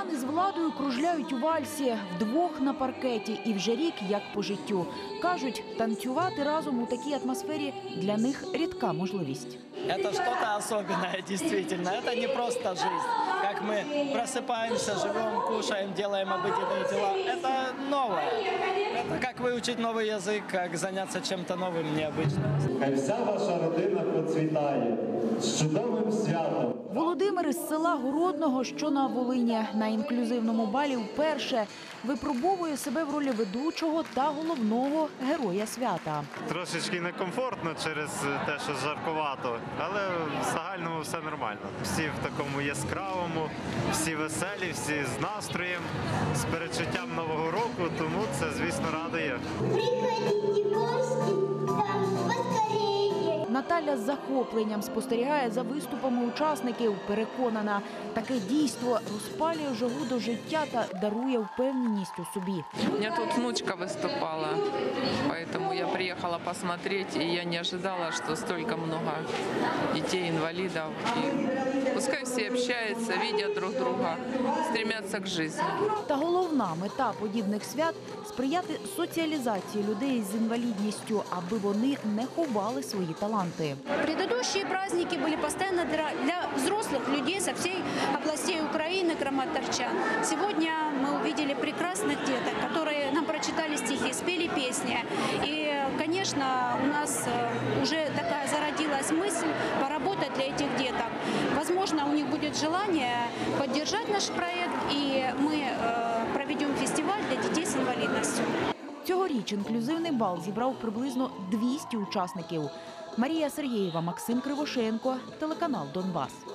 Пани з владою кружляють у вальсі, вдвох на паркеті і вже рік як по життю. Кажуть, танцювати разом у такій атмосфері для них рідка можливість. Это что-то особенное, действительно. Это не просто жизнь. Как мы просыпаемся, живем, кушаем, делаем обыденные дела. Это новое. Это как выучить новый язык, как заняться чем-то новым, необычным. Хай вся ваша родина процвітає з чудовим святом. Володимир із села Городного, що на Волині, на інклюзивному балі вперше випробовує себе в ролі ведучого та головного героя свята. Трошечки некомфортно через те, що жаркувато, але в загальному все нормально. Всі в такому яскравому, всі веселі, всі з настроєм, з передчуттям Нового року, тому це, звісно, радує. Приходите в гости, там поскорее. Наталя з захопленням спостерігає за виступами учасників. Переконана, таке дійство розпалює жагу до життя та дарує впевненість у собі. У меня тут внучка выступала, поэтому я приехала посмотреть, и я не ожидала, что столько много детей-инвалидов. И пускай все общаются, видят друг друга, стремятся к жизни. Та головна мета подібних свят – сприяти соціалізації людей з інвалідністю, аби вони не ховали свої таланти. Предыдущие праздники были постоянно для взрослых людей со всей областей Украины, краматорчан. Сегодня мы увидели прекрасных деток, которые нам прочитали стихи, спели песни. И, конечно, у нас уже такая зародилась мысль поработать для этих деток. Возможно, у них будет желание поддержать наш проект, и мы проведем фестиваль для детей с инвалидностью. Цьогоріч інклюзивний бал зібрав приблизно 200 учасників. Марія Сергієва, Максим Кривошеєнко, телеканал «Донбас».